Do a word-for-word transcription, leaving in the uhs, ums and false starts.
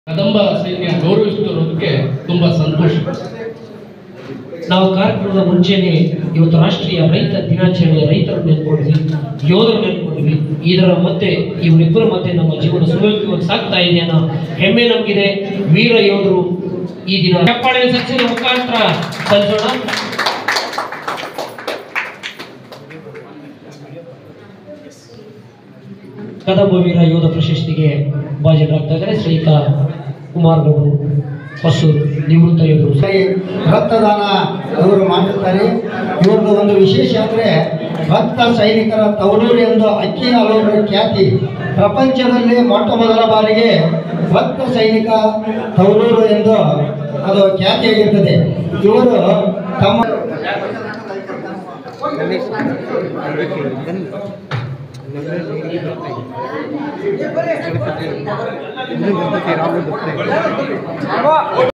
ಕದಂಬ ಸೈನ್ಯ ಗೌರವಿಸುತ್ತಿರುವುದಕ್ಕೆ ತುಂಬಾ ಸಂತೋಷ. ನಾವು ಕಾರ್ಯಕ್ರಮದ ಮುಂಚೆನೆ ಇವತ್ತು ರಾಷ್ಟ್ರೀಯ ರೈತ ದಿನಾಚರಣೆ, ರೈತರು ನೆನ್ಕೊಂಡ್ವಿ, ಯೋಧರು ನೆನ್ಕೊಂಡ್ವಿ. ಇದರ ಮತ್ತೆ ಇವರಿಬ್ಬರ ಮತ್ತೆ ನಮ್ಮ ಜೀವನ ಸುಲಭವಾಗಿ ಸಾಗ್ತಾ ಇದೆ ಅನ್ನೋ ಹೆಮ್ಮೆ ನಮಗಿದೆ. ವೀರ ಯೋಧರು ಈ ದಿನ ಚಪ್ಪಾಳೆ ಸಚಿವ ಮುಖಾಂತರ ಕಲಿಸೋಣ. ಕದಂಬ ವೀರ ಯೋಧ ಪ್ರಶಸ್ತಿಗೆ ಭಾಜನರಾಗ್ತಾ ಇದ್ದಾರೆ ಶ್ರೀಯುತ ಕುಮಾರ್ ಗೌಡರು ಹೊಸೂರು, ನಿವೃತ್ತ ಯೋಧರು. ರಕ್ತದಾನ ಇವರು ಮಾಡಿರ್ತಾರೆ. ಇವ್ರದ್ದು ಒಂದು ವಿಶೇಷ ಅಂದರೆ ಭಕ್ತ ಸೈನಿಕರ ತವರೂರು ಎಂದು ಅಕ್ಕಿ ಹಲವರ ಖ್ಯಾತಿ. ಪ್ರಪಂಚದಲ್ಲಿ ಮೊಟ್ಟ ಮೊದಲ ಬಾರಿಗೆ ಭಕ್ತ ಸೈನಿಕ ತವರೂರು ಎಂದು ಅದು ಖ್ಯಾತಿಯಾಗಿರ್ತದೆ. ಇವರು ತಮ್ಮ